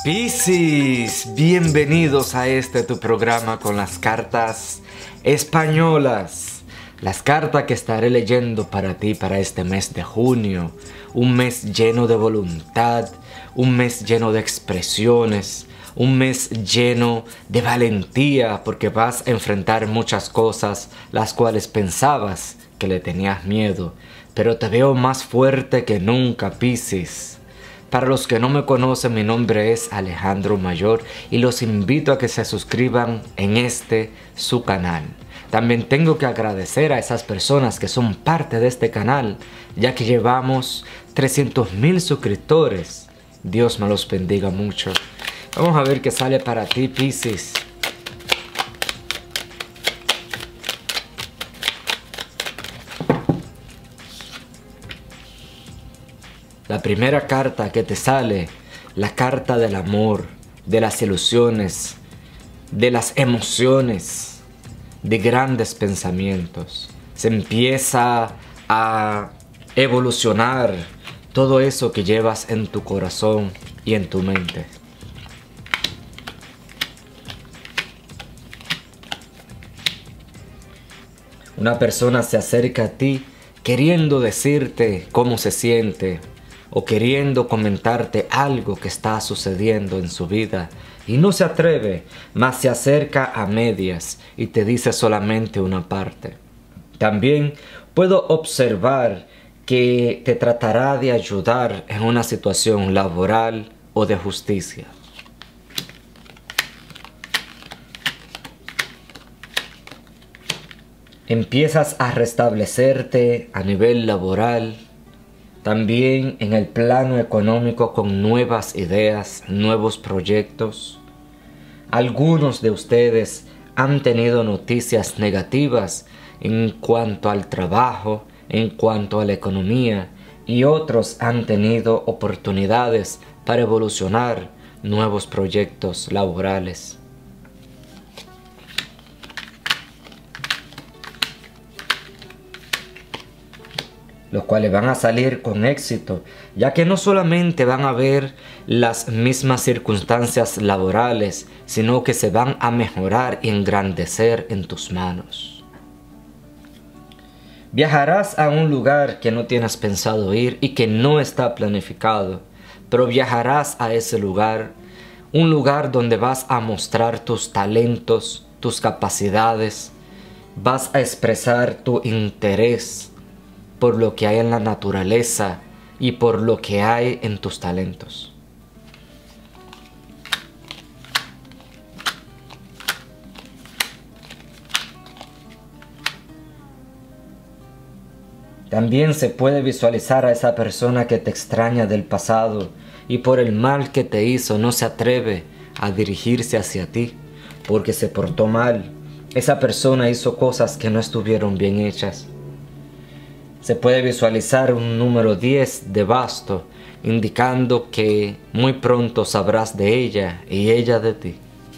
Piscis, bienvenidos a tu programa con las cartas españolas. Las cartas que estaré leyendo para ti para este mes de junio. Un mes lleno de voluntad, un mes lleno de expresiones, un mes lleno de valentía porque vas a enfrentar muchas cosas las cuales pensabas que le tenías miedo. Pero te veo más fuerte que nunca, Piscis. Para los que no me conocen, mi nombre es Alejandro Mayor y los invito a que se suscriban en su canal. También tengo que agradecer a esas personas que son parte de este canal, ya que llevamos 300,000 suscriptores. Dios me los bendiga mucho. Vamos a ver qué sale para ti, Piscis. La primera carta que te sale, la carta del amor, de las ilusiones, de las emociones, de grandes pensamientos. Se empieza a evolucionar todo eso que llevas en tu corazón y en tu mente. Una persona se acerca a ti queriendo decirte cómo se siente, o queriendo comentarte algo que está sucediendo en su vida y no se atreve, mas se acerca a medias y te dice solamente una parte. También puedo observar que te tratará de ayudar en una situación laboral o de justicia. Empiezas a restablecerte a nivel laboral, también en el plano económico con nuevas ideas, nuevos proyectos. Algunos de ustedes han tenido noticias negativas en cuanto al trabajo, en cuanto a la economía, y otros han tenido oportunidades para evolucionar nuevos proyectos laborales. Los cuales van a salir con éxito, ya que no solamente van a ver las mismas circunstancias laborales, sino que se van a mejorar y engrandecer en tus manos. Viajarás a un lugar que no tienes pensado ir y que no está planificado, pero viajarás a ese lugar, un lugar donde vas a mostrar tus talentos, tus capacidades, vas a expresar tu interés por lo que hay en la naturaleza y por lo que hay en tus talentos. También se puede visualizar a esa persona que te extraña del pasado y por el mal que te hizo no se atreve a dirigirse hacia ti porque se portó mal. Esa persona hizo cosas que no estuvieron bien hechas. Se puede visualizar un número 10 de basto, indicando que muy pronto sabrás de ella y ella de ti.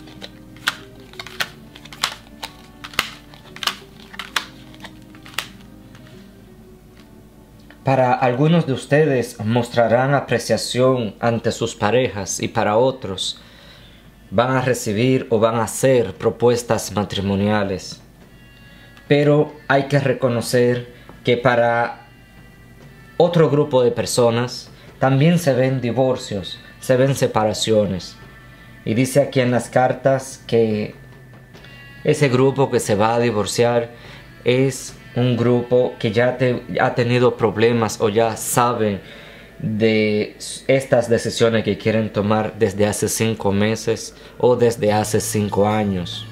Para algunos de ustedes mostrarán apreciación ante sus parejas y para otros van a recibir o van a hacer propuestas matrimoniales. Pero hay que reconocer que para otro grupo de personas también se ven divorcios, se ven separaciones. Y dice aquí en las cartas que ese grupo que se va a divorciar es un grupo que ya ha tenido problemas o ya saben de estas decisiones que quieren tomar desde hace 5 meses o desde hace 5 años.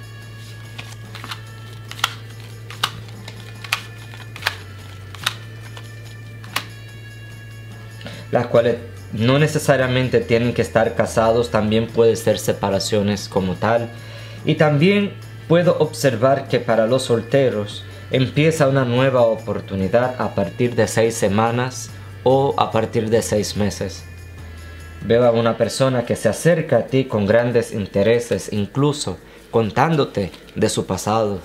Las cuales no necesariamente tienen que estar casados, también puede ser separaciones como tal. Y también puedo observar que para los solteros empieza una nueva oportunidad a partir de 6 semanas o a partir de 6 meses. Veo a una persona que se acerca a ti con grandes intereses, incluso contándote de su pasado.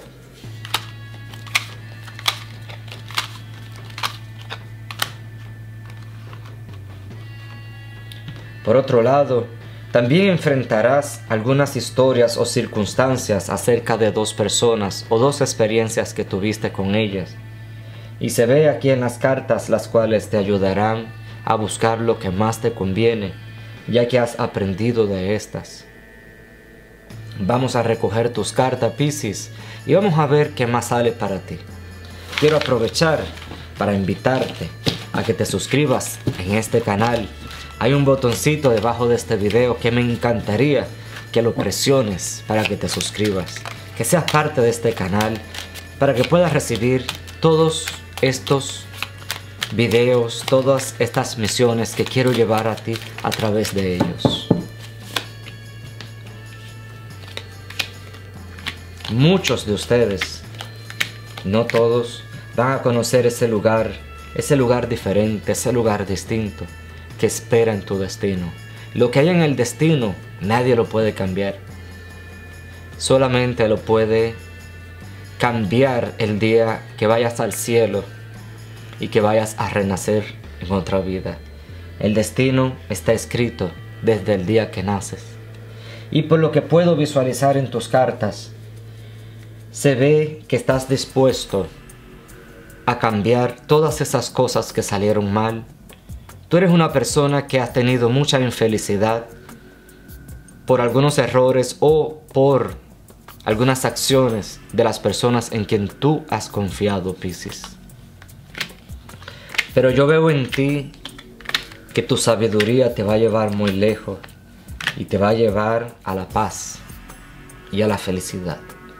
Por otro lado, También enfrentarás algunas historias o circunstancias acerca de dos personas o dos experiencias que tuviste con ellas. Y se ve aquí en las cartas las cuales te ayudarán a buscar lo que más te conviene, ya que has aprendido de estas. Vamos a recoger tus cartas, Piscis, y vamos a ver qué más sale para ti. Quiero aprovechar para invitarte a que te suscribas en este canal. Hay un botoncito debajo de este video que me encantaría que lo presiones para que te suscribas, que seas parte de este canal, para que puedas recibir todos estos videos, todas estas misiones que quiero llevar a ti a través de ellos. Muchos de ustedes, no todos, van a conocer ese lugar diferente, ese lugar distinto que espera en tu destino. Lo que hay en el destino, nadie lo puede cambiar. Solamente lo puede cambiar el día que vayas al cielo y que vayas a renacer en otra vida. El destino está escrito desde el día que naces. Y por lo que puedo visualizar en tus cartas, se ve que estás dispuesto a cambiar todas esas cosas que salieron mal. Tú eres una persona que ha tenido mucha infelicidad por algunos errores o por algunas acciones de las personas en quien tú has confiado, Piscis. Pero yo veo en ti que tu sabiduría te va a llevar muy lejos y te va a llevar a la paz y a la felicidad.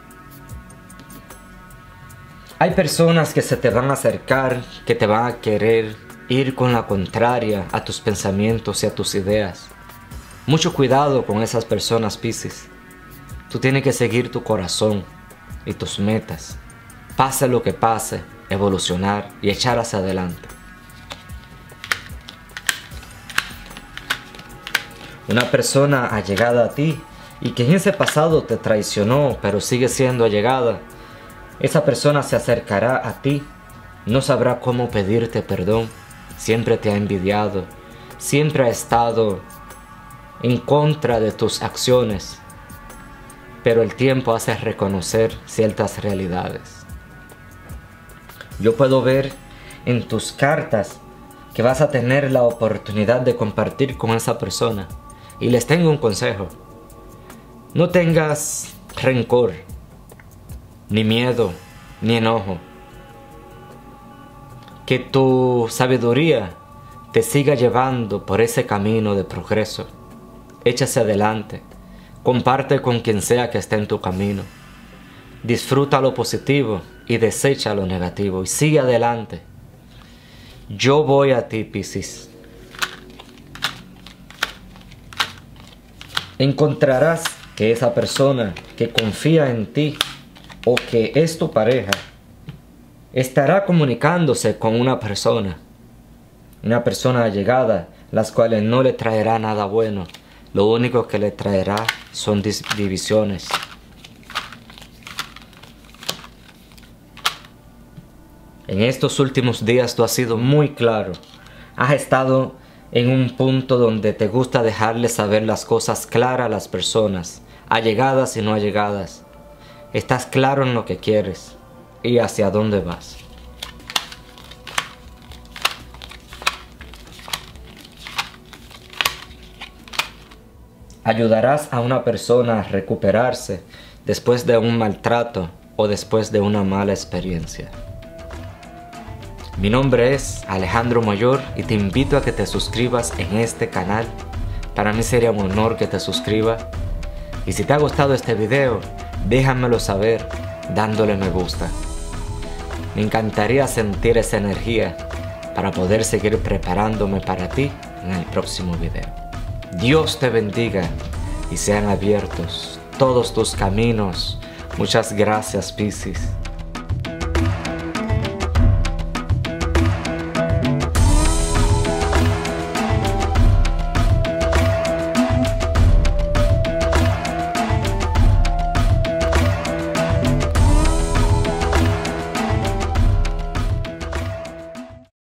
Hay personas que se te van a acercar, que te van a querer ir con la contraria a tus pensamientos y a tus ideas. Mucho cuidado con esas personas, Piscis. Tú tienes que seguir tu corazón y tus metas. Pase lo que pase, evolucionar y echar hacia adelante. Una persona allegada a ti y que en ese pasado te traicionó, pero sigue siendo allegada. Esa persona se acercará a ti, no sabrá cómo pedirte perdón, siempre te ha envidiado, siempre ha estado en contra de tus acciones, pero el tiempo hace reconocer ciertas realidades. Yo puedo ver en tus cartas que vas a tener la oportunidad de compartir con esa persona, y les tengo un consejo: no tengas rencor, ni miedo, ni enojo. Que tu sabiduría te siga llevando por ese camino de progreso. Échase adelante. Comparte con quien sea que esté en tu camino. Disfruta lo positivo y desecha lo negativo. Y sigue adelante. Yo voy a ti, Piscis. Encontrarás que esa persona que confía en ti o que es tu pareja, estará comunicándose con una persona allegada, las cuales no le traerá nada bueno. Lo único que le traerá son divisiones. En estos últimos días tú has sido muy claro. Has estado en un punto donde te gusta dejarle saber las cosas claras a las personas, allegadas y no allegadas. Estás claro en lo que quieres y hacia dónde vas. Ayudarás a una persona a recuperarse después de un maltrato o después de una mala experiencia. Mi nombre es Alejandro Mayor y te invito a que te suscribas en este canal. Para mí sería un honor que te suscribas. Y si te ha gustado este video, déjamelo saber dándole me gusta. Me encantaría sentir esa energía para poder seguir preparándome para ti en el próximo video. Dios te bendiga y sean abiertos todos tus caminos. Muchas gracias, Piscis.